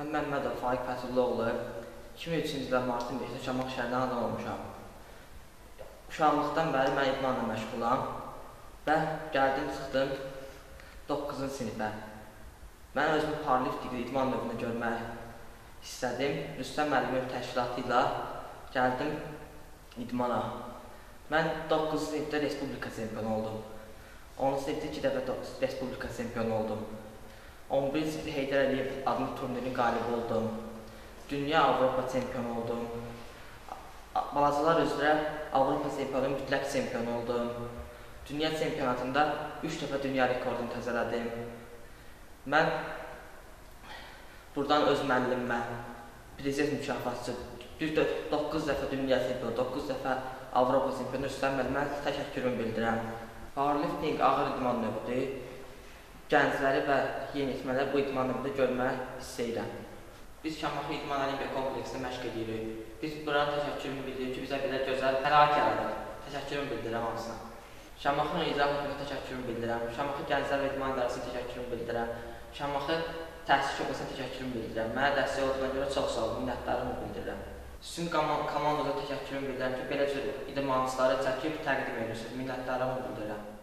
Mən Məmmədov Faiq Fəsulluoğlu 2003-cü ildə martın 5-də Şamaxı şəhərində anadan olmuşam. Uşaqlıqdan bəri mən idmanla məşğulam və gəldim çıxdım 9-cu sinifə. Mən özümü powerlifting idman növünü görmək istədim. Rüstəm müəllimin təşkilatı ilə gəldim idmana. Mən 9-cu sinifdə Respublika çempionu oldum. 10-cu sinifdə 2 dəfə Respublika çempionu oldum. 11-ci sinifdə Heydər Əliyev adlı turnirin qalibi oldum. Dünya Avropa çempionu oldum. Balacalar üzrə Avropa çempionu, mütləq çempionu oldum. Dünya çempionatında 3 dəfə dünya rekordunu təzələdim. Mən buradan öz müəllimimə, prezident mükafatçı, 9 dəfə dünya çempionu, 9 dəfə Avropa çempionu Rüstəm müəllimə təşəkkürümü bildirirəm. Powerlifting ağır idman növüdür. Gəncləri və yeniyetmələri bu idman növündə görmək istəyirəm. Biz Şamaxı İdman Olimpiya kompleksində məşq edirik. Biz bura təşəkkürümü bildiririk ki, bizə belə gözəl fəaliyyət yaradır. Təşəkkürümü bildirirəm hamısına. Şamaxı İcra Hökumətinə təşəkkürümü bildirirəm. Şamaxı Gənclər və İdman İdarəsinə təşəkkürümü bildirirəm. Şamaxı Təhsil Şöbəsinə təşəkkürümü bildirirəm. Mənə dəstək olduğuna görə çox sağ olun, minnətdarlığımı bildirirəm. Sizin komandanıza təşəkkürümü bildirirəm ki, belə cür idmançıları çəkib təqdim edirsiniz. Minnətdarlığımı bildirirəm.